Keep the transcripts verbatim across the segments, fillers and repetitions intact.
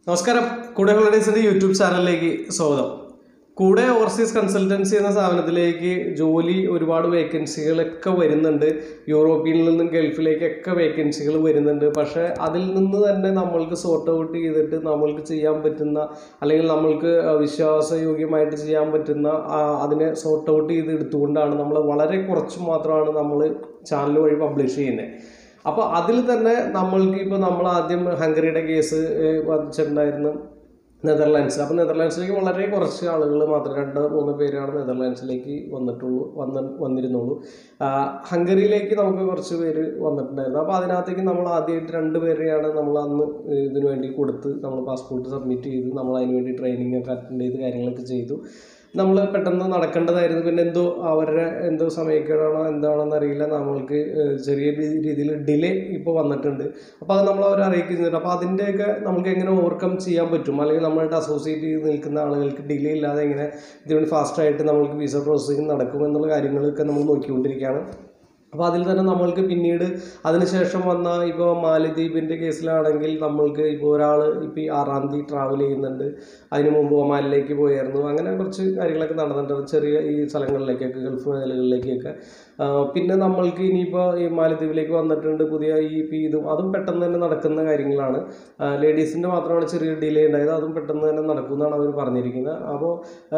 നമസ്കാരം, കൂടെ ഹോളിഡേയ്സിന്റെ യൂട്യൂബ് ചാനലിലേക്ക് സ്വാഗതം. കൂടെ ഓവർസീസ് കൺസൾട്ടൻസി എന്ന സ്ഥാപനത്തിലേക്ക് ജോലി ഒരുപാട് വേക്കൻസികളൊക്കെ വരുന്നുണ്ട്. യൂറോപ്പിൽ നിന്നും ഗൾഫിലേക്കൊക്കെ വേക്കൻസികൾ വരുന്നുണ്ട്. പക്ഷേ അതിൽ നിന്ന് തന്നെ നമ്മൾക്ക് സോർട്ട് ഔട്ട് ചെയ്തിട്ട് നമ്മൾക്ക് ചെയ്യാൻ പറ്റുന്ന, അല്ലെങ്കിൽ നമ്മൾക്ക് വിശ്വാസയോഗ്യമായിട്ട് ചെയ്യാൻ പറ്റുന്ന അതിനെ സോർട്ട് ഔട്ട് ചെയ്ത് എടുത്തുകൊണ്ടാണ് നമ്മൾ വളരെ കുറച്ച് മാത്രമാണ് നമ്മൾ ചാനൽ വഴി പബ്ലിഷ് ചെയ്യുന്നത്. അപ്പോൾ അതിൽ തന്നെ നമ്മൾക്ക് ഇപ്പോൾ നമ്മൾ ആദ്യം ഹംഗറിയുടെ കേസ് വന്നിട്ടുണ്ടായിരുന്നു, നെതർലാൻഡ്സ്. അപ്പോൾ നെതർലാൻഡ്സിലേക്ക് വളരെ കുറച്ച് ആളുകൾ മാത്രം, രണ്ട് മൂന്ന് പേരാണ് നെതർലാൻഡ്സിലേക്ക് വന്നിട്ടുള്ളൂ വന്ന് വന്നിരുന്നുള്ളൂ. ഹംഗറിയിലേക്ക് നമുക്ക് കുറച്ച് പേര് വന്നിട്ടുണ്ടായിരുന്നു. അപ്പോൾ അതിനകത്തേക്ക് നമ്മൾ ആദ്യമായിട്ട് രണ്ട് പേരെയാണ് നമ്മൾ അന്ന് ഇതിനു വേണ്ടി കൊടുത്ത് നമ്മൾ പാസ്പോർട്ട് സബ്മിറ്റ് ചെയ്ത് നമ്മൾ അതിന് വേണ്ടി ട്രെയിനിങ് ഒക്കെ അറ്റൻഡ് ചെയ്ത് കാര്യങ്ങളൊക്കെ ചെയ്തു. നമ്മൾ പെട്ടെന്ന് നടക്കേണ്ടതായിരുന്നു. പിന്നെ എന്തോ അവരുടെ എന്തോ സമയക്കേടാണോ എന്താണെന്ന് അറിയില്ല, നമ്മൾക്ക് ചെറിയ രീതിയിൽ ഡിലേ ഇപ്പോൾ വന്നിട്ടുണ്ട്. അപ്പോൾ അത് നമ്മൾ അവരെ അറിയിക്കുന്നുണ്ട്. അപ്പോൾ അതിൻ്റെയൊക്കെ നമുക്ക് എങ്ങനെ ഓവർകം ചെയ്യാൻ പറ്റും, അല്ലെങ്കിൽ നമ്മളായിട്ട് അസോസിയേറ്റ് ചെയ്ത് നിൽക്കുന്ന ആളുകൾക്ക് ഡിലേ ഇല്ലാതെ എങ്ങനെ ഇതിനുവേണ്ടി ഫാസ്റ്റായിട്ട് നമ്മൾക്ക് വിസ പ്രോസസ്സിങ് നടക്കും എന്നുള്ള കാര്യങ്ങളൊക്കെ നമ്മൾ നോക്കിക്കൊണ്ടിരിക്കുകയാണ്. അപ്പോൾ അതിൽ തന്നെ നമ്മൾക്ക് പിന്നീട് അതിനുശേഷം വന്ന ഇപ്പോൾ മാലദ്വീപിൻ്റെ കേസിലാണെങ്കിൽ നമ്മൾക്ക് ഇപ്പോൾ ഒരാൾ ഇപ്പോൾ ഈ ആറാം തീയതി ട്രാവൽ ചെയ്യുന്നുണ്ട്. അതിന് മുമ്പ് ഒമാനിലേക്ക് പോയായിരുന്നു. അങ്ങനെ കുറച്ച് കാര്യങ്ങളൊക്കെ നടന്നിട്ടുണ്ട്, ചെറിയ ഈ സ്ഥലങ്ങളിലേക്കൊക്കെ, ഗൾഫ് മേഖലകളിലേക്കൊക്കെ. പിന്നെ നമ്മൾക്ക് ഇനിയിപ്പോൾ ഈ മാലദ്വീപിലേക്ക് വന്നിട്ടുണ്ട് പുതിയ ഈ പി ഇതും അതും പെട്ടെന്ന് തന്നെ നടക്കുന്ന കാര്യങ്ങളാണ്. ലേഡീസിൻ്റെ മാത്രമാണ് ചെറിയ ഡിലേ ഉണ്ടായത്, അതും പെട്ടെന്ന് തന്നെ നടക്കുമെന്നാണ് അവർ പറഞ്ഞിരിക്കുന്നത്. അപ്പോൾ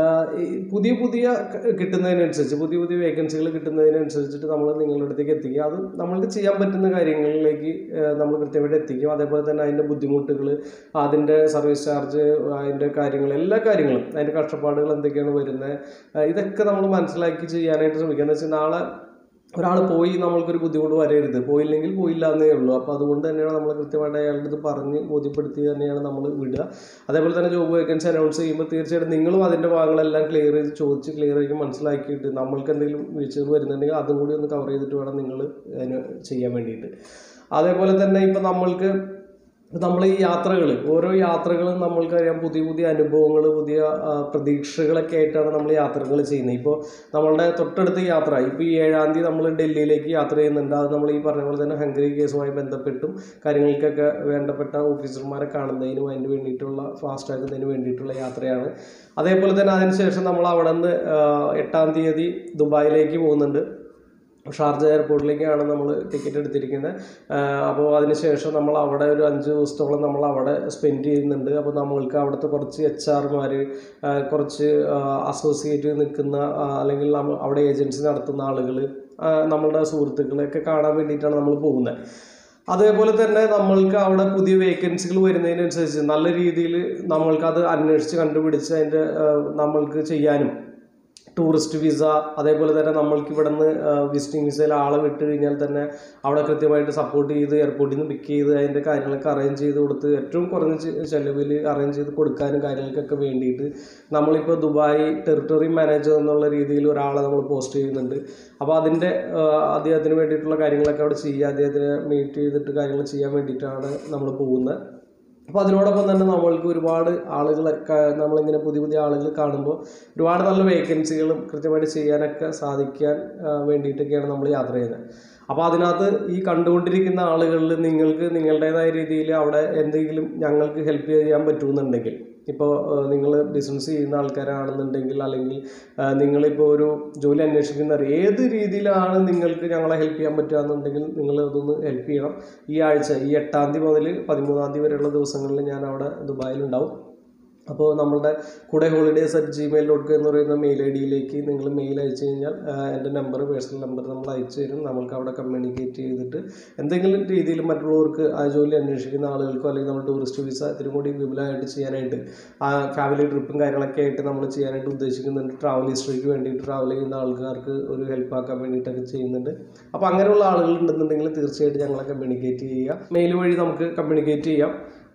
പുതിയ പുതിയ കിട്ടുന്നതിനനുസരിച്ച്, പുതിയ പുതിയ വേക്കൻസികൾ കിട്ടുന്നതിനനുസരിച്ചിട്ട് നമ്മൾ നിങ്ങളുടെ അടുത്തേക്ക് എത്തിക്കുക. അത് നമ്മൾക്ക് ചെയ്യാൻ പറ്റുന്ന കാര്യങ്ങളിലേക്ക് നമ്മൾ കൃത്യമായിട്ട് എത്തിക്കും. അതേപോലെ തന്നെ അതിൻ്റെ ബുദ്ധിമുട്ടുകൾ, അതിൻ്റെ സർവീസ് ചാർജ്, അതിൻ്റെ കാര്യങ്ങൾ, എല്ലാ കാര്യങ്ങളും, അതിൻ്റെ കഷ്ടപ്പാടുകൾ എന്തൊക്കെയാണ് വരുന്നത്, ഇതൊക്കെ നമ്മൾ മനസ്സിലാക്കി ചെയ്യാനായിട്ട് ശ്രമിക്കുക. എന്ന് വെച്ചാൽ നാളെ ഒരാൾ പോയി നമ്മൾക്കൊരു ബുദ്ധിമുട്ട് വരരുത്, പോയില്ലെങ്കിൽ പോയില്ല എന്നേ ഉള്ളൂ. അപ്പോൾ അതുകൊണ്ട് തന്നെയാണ് നമ്മൾ കൃത്യമായിട്ട് അയാളുടെ ഇത് പറഞ്ഞ് ബോധ്യപ്പെടുത്തി തന്നെയാണ് നമ്മൾ വിടുക. അതേപോലെ തന്നെ ജോബ് വേക്കൻസി അനൗൺസ് ചെയ്യുമ്പോൾ തീർച്ചയായിട്ടും നിങ്ങളും അതിൻ്റെ ഭാഗങ്ങളെല്ലാം ക്ലിയർ ചെയ്ത് ചോദിച്ച് ക്ലിയർ ആക്കി മനസ്സിലാക്കിയിട്ട് നമ്മൾക്ക് എന്തെങ്കിലും വീഴ്ചകൾ വരുന്നുണ്ടെങ്കിൽ അതും കൂടി ഒന്ന് കവർ ചെയ്തിട്ട് വേണം നിങ്ങൾ അതിന് ചെയ്യാൻ വേണ്ടിയിട്ട്. അതേപോലെ തന്നെ ഇപ്പം നമ്മൾക്ക് നമ്മൾ ഈ യാത്രകൾ, ഓരോ യാത്രകളും നമ്മൾക്കറിയാം, പുതിയ പുതിയ അനുഭവങ്ങൾ, പുതിയ പ്രതീക്ഷകളൊക്കെ ആയിട്ടാണ് നമ്മൾ യാത്രകൾ ചെയ്യുന്നത്. ഇപ്പോൾ നമ്മളുടെ തൊട്ടടുത്ത് യാത്ര, ഇപ്പോൾ ഈ ഏഴാം തീയതി നമ്മൾ ഡൽഹിയിലേക്ക് യാത്ര ചെയ്യുന്നുണ്ട്. അത് നമ്മൾ ഈ പറഞ്ഞ പോലെ തന്നെ ഹംഗറി കേസുമായി ബന്ധപ്പെട്ടും കാര്യങ്ങൾക്കൊക്കെ വേണ്ടപ്പെട്ട ഓഫീസർമാരെ കാണുന്നതിനും അതിന് വേണ്ടിയിട്ടുള്ള ഫാസ്റ്റ് ആക്കുന്നതിന് വേണ്ടിയിട്ടുള്ള യാത്രയാണ്. അതേപോലെ തന്നെ അതിനുശേഷം നമ്മൾ അവിടെ നിന്ന് എട്ടാം തീയതി ദുബായിലേക്ക് പോകുന്നുണ്ട്. ഷാർജ എയർപോർട്ടിലേക്കാണ് നമ്മൾ ടിക്കറ്റ് എടുത്തിരിക്കുന്നത്. അപ്പോൾ അതിനുശേഷം നമ്മൾ അവിടെ ഒരു അഞ്ച് ദിവസത്തോളം നമ്മൾ അവിടെ സ്പെൻഡ് ചെയ്യുന്നുണ്ട്. അപ്പോൾ നമ്മൾക്ക് അവിടുത്തെ കുറച്ച് എച്ച് ആർമാർ, കുറച്ച് അസോസിയേറ്റ് നിൽക്കുന്ന, അല്ലെങ്കിൽ നമ്മൾ അവിടെ ഏജൻസി നടത്തുന്ന ആളുകൾ, നമ്മളുടെ സുഹൃത്തുക്കളെയൊക്കെ കാണാൻ വേണ്ടിയിട്ടാണ് നമ്മൾ പോകുന്നത്. അതേപോലെ തന്നെ നമ്മൾക്ക് അവിടെ പുതിയ വേക്കൻസികൾ വരുന്നതിനനുസരിച്ച് നല്ല രീതിയിൽ നമ്മൾക്കത് അന്വേഷിച്ച് കണ്ടുപിടിച്ച് അതിൻ്റെ നമ്മൾക്ക് ചെയ്യാനും, ടൂറിസ്റ്റ് വിസ, അതേപോലെ തന്നെ നമ്മൾക്ക് ഇവിടെ നിന്ന് വിസിറ്റിംഗ് വിസയിൽ ആളെ വിട്ട് കഴിഞ്ഞാൽ തന്നെ അവിടെ കൃത്യമായിട്ട് സപ്പോർട്ട് ചെയ്ത് എയർപോർട്ടിൽ നിന്ന് പിക്ക് ചെയ്ത് അതിൻ്റെ കാര്യങ്ങളൊക്കെ അറേഞ്ച് ചെയ്ത് കൊടുത്ത് ഏറ്റവും കുറഞ്ഞ ചിലവിൽ അറേഞ്ച് ചെയ്ത് കൊടുക്കാനും കാര്യങ്ങൾക്കൊക്കെ വേണ്ടിയിട്ട് നമ്മളിപ്പോൾ ദുബായ് ടെറിട്ടറി മാനേജർ എന്നുള്ള രീതിയിൽ ഒരാളെ നമ്മൾ പോസ്റ്റ് ചെയ്യുന്നുണ്ട്. അപ്പോൾ അതിൻ്റെ അദ്ദേഹത്തിന് വേണ്ടിയിട്ടുള്ള കാര്യങ്ങളൊക്കെ അവിടെ ചെയ്യുക, അദ്ദേഹത്തിനെ മീറ്റ് ചെയ്തിട്ട് കാര്യങ്ങൾ ചെയ്യാൻ വേണ്ടിയിട്ടാണ് നമ്മൾ പോകുന്നത്. അപ്പോൾ അതിനോടൊപ്പം തന്നെ നമ്മൾക്ക് ഒരുപാട് ആളുകളൊക്കെ, നമ്മളിങ്ങനെ പുതിയ പുതിയ ആളുകൾ കാണുമ്പോൾ ഒരുപാട് നല്ല വേക്കൻസികളും കൃത്യമായിട്ട് ചെയ്യാനൊക്കെ സാധിക്കാൻ വേണ്ടിയിട്ടൊക്കെയാണ് നമ്മൾ യാത്ര ചെയ്യുന്നത്. അപ്പോൾ അതിനകത്ത് ഈ കണ്ടുകൊണ്ടിരിക്കുന്ന ആളുകളിൽ നിങ്ങൾക്ക് നിങ്ങളുടേതായ രീതിയിൽ അവിടെ എന്തെങ്കിലും ഞങ്ങൾക്ക് ഹെൽപ്പ് ചെയ്യാൻ പറ്റുമെന്നുണ്ടെങ്കിൽ, ഇപ്പോൾ നിങ്ങൾ ബിസിനസ് ചെയ്യുന്ന ആൾക്കാരാണെന്നുണ്ടെങ്കിൽ, അല്ലെങ്കിൽ നിങ്ങളിപ്പോൾ ഒരു ജോലി അന്വേഷിക്കുന്നവർ, ഏത് രീതിയിലാണ് നിങ്ങൾക്ക് ഞങ്ങളെ ഹെൽപ്പ് ചെയ്യാൻ പറ്റുക എന്നുണ്ടെങ്കിൽ നിങ്ങൾ അതൊന്ന് ഹെൽപ്പ് ചെയ്യണം. ഈ ആഴ്ച ഈ എട്ടാം തീയതി മുതൽ പതിമൂന്നാം തീയതി വരെയുള്ള ദിവസങ്ങളിൽ ഞാൻ അവിടെ ദുബായിലുണ്ടാവും. അപ്പോൾ നമ്മളുടെ കൂടെ holidays at Gmail dot com എന്ന് പറയുന്ന മെയിൽ ഐ ഡിയിലേക്ക് നിങ്ങൾ മെയിൽ അയച്ചു കഴിഞ്ഞാൽ എൻ്റെ നമ്പർ, പേഴ്സണൽ നമ്പർ നമ്മൾ അയച്ചു തരും. നമ്മൾക്ക് അവിടെ കമ്മ്യൂണിക്കേറ്റ് ചെയ്തിട്ട് എന്തെങ്കിലും രീതിയിൽ മറ്റുള്ളവർക്ക് ആ ജോലി അന്വേഷിക്കുന്ന ആളുകൾക്കോ, അല്ലെങ്കിൽ നമ്മൾ ടൂറിസ്റ്റ് വിസ ഇതിനും കൂടി വിപുലമായിട്ട് ചെയ്യാനായിട്ട്, ആ ഫാമിലി ട്രിപ്പും കാര്യങ്ങളൊക്കെ ആയിട്ട് നമ്മൾ ചെയ്യാനായിട്ട് ഉദ്ദേശിക്കുന്നുണ്ട്. ട്രാവൽ ഹിസ്റ്ററിക്ക് വേണ്ടിയിട്ട് ട്രാവൽ ചെയ്യുന്ന ആൾക്കാർക്ക് ഒരു ഹെൽപ്പ് ആക്കാൻ വേണ്ടിയിട്ടൊക്കെ ചെയ്യുന്നുണ്ട്. അപ്പോൾ അങ്ങനെയുള്ള ആളുകൾ ഉണ്ടെന്നുണ്ടെങ്കിൽ തീർച്ചയായിട്ടും ഞങ്ങളെ കമ്മ്യൂണിക്കേറ്റ് ചെയ്യുക. മെയിൽ വഴി നമുക്ക് കമ്മ്യൂണിക്കേറ്റ് ചെയ്യാം.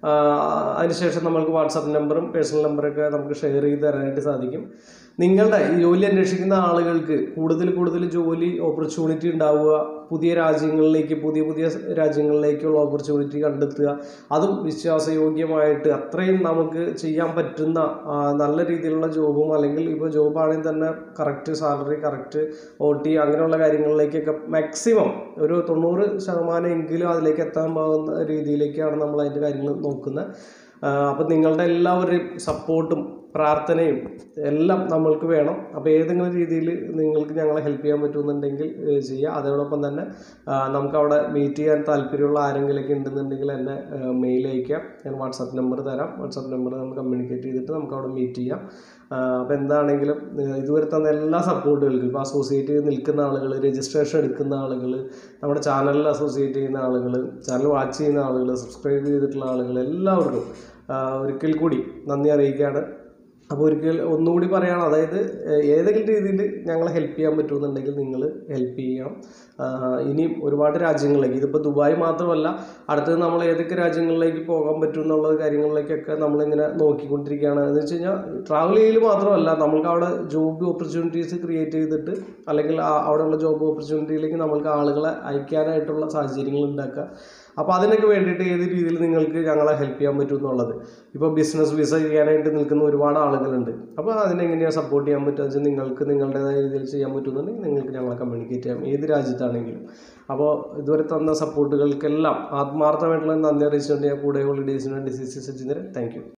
അതിനുശേഷം നമ്മൾക്ക് വാട്സാപ്പ് നമ്പറും പേഴ്സണൽ നമ്പറൊക്കെ നമുക്ക് ഷെയർ ചെയ്ത് തരാനായിട്ട് സാധിക്കും. നിങ്ങളുടെ ഈ ജോലി അന്വേഷിക്കുന്ന ആളുകൾക്ക് കൂടുതൽ കൂടുതൽ ജോലി ഓപ്പർച്യൂണിറ്റി ഉണ്ടാവുക, പുതിയ രാജ്യങ്ങളിലേക്ക്, പുതിയ പുതിയ രാജ്യങ്ങളിലേക്കുള്ള ഓപ്പർച്യൂണിറ്റി കണ്ടെത്തുക, അതും വിശ്വാസയോഗ്യമായിട്ട് അത്രയും നമുക്ക് ചെയ്യാൻ പറ്റുന്ന നല്ല രീതിയിലുള്ള ജോബും, അല്ലെങ്കിൽ ഇപ്പോൾ ജോബാണെങ്കിൽ തന്നെ correct salary, correct O T, അങ്ങനെയുള്ള കാര്യങ്ങളിലേക്കൊക്കെ മാക്സിമം ഒരു തൊണ്ണൂറ് ശതമാനം എങ്കിലും അതിലേക്ക് എത്താൻ പോകുന്ന രീതിയിലേക്കാണ് നമ്മൾ അതിൻ്റെ കാര്യങ്ങൾ നോക്കുന്നത്. അപ്പോൾ നിങ്ങളുടെ എല്ലാവരുടെയും സപ്പോർട്ടും പ്രാർത്ഥനയും എല്ലാം നമ്മൾക്ക് വേണം. അപ്പോൾ ഏതെങ്കിലും രീതിയിൽ നിങ്ങൾക്ക് ഞങ്ങളെ ഹെൽപ്പ് ചെയ്യാൻ പറ്റുമെന്നുണ്ടെങ്കിൽ ചെയ്യുക. അതോടൊപ്പം തന്നെ നമുക്ക് അവിടെ മീറ്റ് ചെയ്യാൻ താല്പര്യമുള്ള ആരെങ്കിലുമൊക്കെ ഉണ്ടെന്നുണ്ടെങ്കിൽ എന്നെ മെയിൽ അയക്കാം. ഞാൻ വാട്സാപ്പ് നമ്പർ തരാം. വാട്സാപ്പ് നമ്പർ നമ്മൾ കമ്മ്യൂണിക്കേറ്റ് ചെയ്തിട്ട് നമുക്ക് അവിടെ മീറ്റ് ചെയ്യാം. അപ്പോൾ എന്താണെങ്കിലും ഇതുവരെ തന്ന എല്ലാ സപ്പോർട്ടുകൾക്കും, ഇപ്പോൾ അസോസിയേറ്റ് ചെയ്ത് നിൽക്കുന്ന ആളുകൾ, രജിസ്ട്രേഷൻ എടുക്കുന്ന ആളുകൾ, നമ്മുടെ ചാനലിൽ അസോസിയേറ്റ് ചെയ്യുന്ന ആളുകൾ, ചാനൽ വാച്ച് ചെയ്യുന്ന ആളുകൾ, സബ്സ്ക്രൈബ് ചെയ്തിട്ടുള്ള ആളുകൾ, എല്ലാവർക്കും ഒരിക്കൽ കൂടി നന്ദി അറിയിക്കുകയാണ്. അപ്പോൾ ഒരിക്കൽ ഒന്നുകൂടി പറയുകയാണ്, അതായത് ഏതെങ്കിലും രീതിയിൽ ഞങ്ങളെ ഹെൽപ്പ് ചെയ്യാൻ പറ്റുമെന്നുണ്ടെങ്കിൽ നിങ്ങൾ ഹെൽപ്പ് ചെയ്യണം. ഇനിയും ഒരുപാട് രാജ്യങ്ങളിലേക്ക്, ഇതിപ്പോൾ ദുബായ് മാത്രമല്ല, അടുത്തത് നമ്മൾ ഏതൊക്കെ രാജ്യങ്ങളിലേക്ക് പോകാൻ പറ്റും എന്നുള്ള കാര്യങ്ങളിലേക്കൊക്കെ നമ്മളിങ്ങനെ നോക്കിക്കൊണ്ടിരിക്കുകയാണ്. എന്ന് വെച്ച് കഴിഞ്ഞാൽ ട്രാവൽ ചെയ്യൽ മാത്രമല്ല, നമ്മൾക്ക് അവിടെ ജോബ് ഓപ്പർച്യൂണിറ്റീസ് ക്രിയേറ്റ് ചെയ്തിട്ട്, അല്ലെങ്കിൽ അവിടെയുള്ള ജോബ് ഓപ്പർച്യൂണിറ്റിയിലേക്ക് നമ്മൾക്ക് ആളുകളെ അയക്കാനായിട്ടുള്ള സാഹചര്യങ്ങൾ ഉണ്ടാക്കുക. അപ്പോൾ അതിനൊക്കെ വേണ്ടിയിട്ട് ഏത് രീതിയിൽ നിങ്ങൾക്ക് ഞങ്ങളെ ഹെൽപ്പ് ചെയ്യാൻ പറ്റും എന്നുള്ളത്, ഇപ്പോൾ ബിസിനസ് വിസ ചെയ്യാനായിട്ട് നിൽക്കുന്ന ഒരുപാട് ആളുകളുണ്ട്. അപ്പോൾ അതിനെങ്ങനെയാണ് സപ്പോർട്ട് ചെയ്യാൻ പറ്റുക വെച്ചാൽ നിങ്ങൾക്ക് നിങ്ങളുടേതായ രീതിയിൽ ചെയ്യാൻ പറ്റുമെന്നുണ്ടെങ്കിൽ നിങ്ങൾക്ക് ഞങ്ങളെ കമ്മ്യൂണിക്കേറ്റ് ചെയ്യാം, ഏത് രാജ്യത്താണെങ്കിലും. അപ്പോൾ ഇതുവരെ തന്ന സപ്പോർട്ടുകൾക്കെല്ലാം ആത്മാർത്ഥമായിട്ടുള്ള നന്ദി അറിയിച്ചുകൊണ്ട് ഞാൻ കൂടെ ഹോളിഡേയ്സിന് വേണ്ടി C C Sachindran. Thank U.